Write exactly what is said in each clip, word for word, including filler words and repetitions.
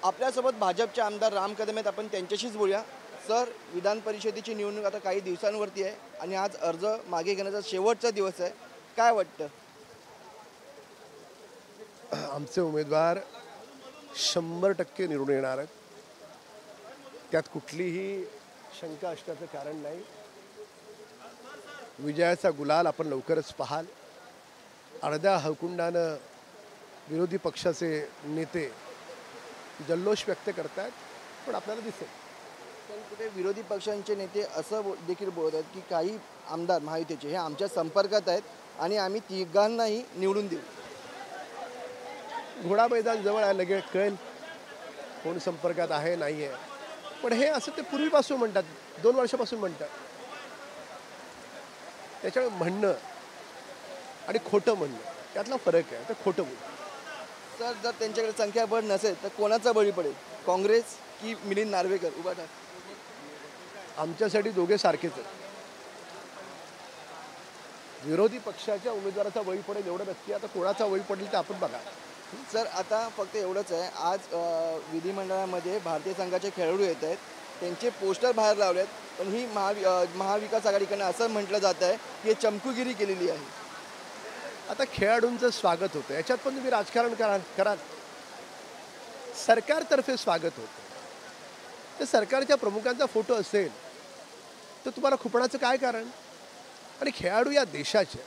आपल्यासोबत भाजपचे आमदार राम कदम आहेत, आपण त्यांच्याशीच बोलूया. सर, विधान परिषदेची निवडणूक आता काही दिवसांवरती आहे आणि आज अर्ज मागे घेण्याचा शेवटचा दिवस आहे. काय वाटतं? आमचे उमेदवार शंभर टक्के निवडून येणार आहेत. त्यात कुठलीही शंका असण्याचं कारण नाही. विजयाचा गुलाल आपण लवकरच पाहाल. अर्ध्या हळकुंडानं विरोधी पक्षाचे नेते जल्लोष व्यक्त करतात, पण आपल्याला दिसेल. पण कुठे विरोधी पक्षांचे नेते असं बो देखील बोलत आहेत की काही आमदार महायुतीचे हे आमच्या संपर्कात आहेत आणि आम्ही तिघांनाही निवडून देऊ. घोडा मैदान जवळ आहे, लगेच कळेल कोण संपर्कात आहे नाही आहे. पण हे असं ते पूर्वीपासून म्हणतात, दोन वर्षापासून म्हणतात. त्याच्यामुळे म्हणणं आणि खोटं म्हणणं त्यातला फरक आहे. तर खोटं बोलणं. सर, जर त्यांच्याकडे संख्याबळ नसेल तर कोणाचा बळी पडेल? काँग्रेस की मिलिंद नार्वेकर? उभाटा. आमच्यासाठी दोघे सारखेच आहेत. विरोधी पक्षाच्या उमेदवाराचा बळी पडेल एवढं नक्की. आता कोणाचा बळी पडेल ते आपण बघा. सर, आता फक्त एवढंच आहे, आज अ, विधिमंडळामध्ये भारतीय संघाचे खेळाडू येत आहेत, त्यांचे पोस्टर बाहेर लावले आहेत. पण ही महावि अ, महाविकास आघाडीकडनं असं म्हटलं जात आहे की हे चमकुगिरी केलेली आहे. आता खेळाडूंचं स्वागत होतं, याच्यात पण तुम्ही राजकारण करा कराल. सरकारतर्फे स्वागत होतं, तर सरकारच्या प्रमुखांचा फोटो असेल तर तुम्हाला खुपणाचं काय कारण? आणि खेळाडू या देशाचे,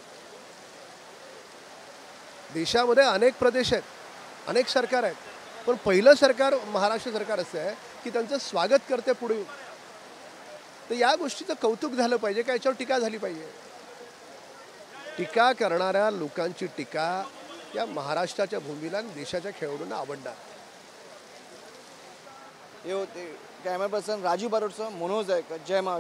देशामध्ये अनेक प्रदेश आहेत, अनेक सरकार आहेत, पण पहिलं सरकार महाराष्ट्र सरकार असं आहे की त्यांचं स्वागत करते पुढे येऊन. तर या गोष्टीचं कौतुक झालं पाहिजे का याच्यावर टीका झाली पाहिजे? टीका करणाऱ्या लोकांची टीका या महाराष्ट्राच्या भूमीला आणि देशाच्या खेळाडूंना आवडणार. हे होते कॅमेरा पर्सन राजू बारोटसह मनोज आहे. जय महाराष्ट्र.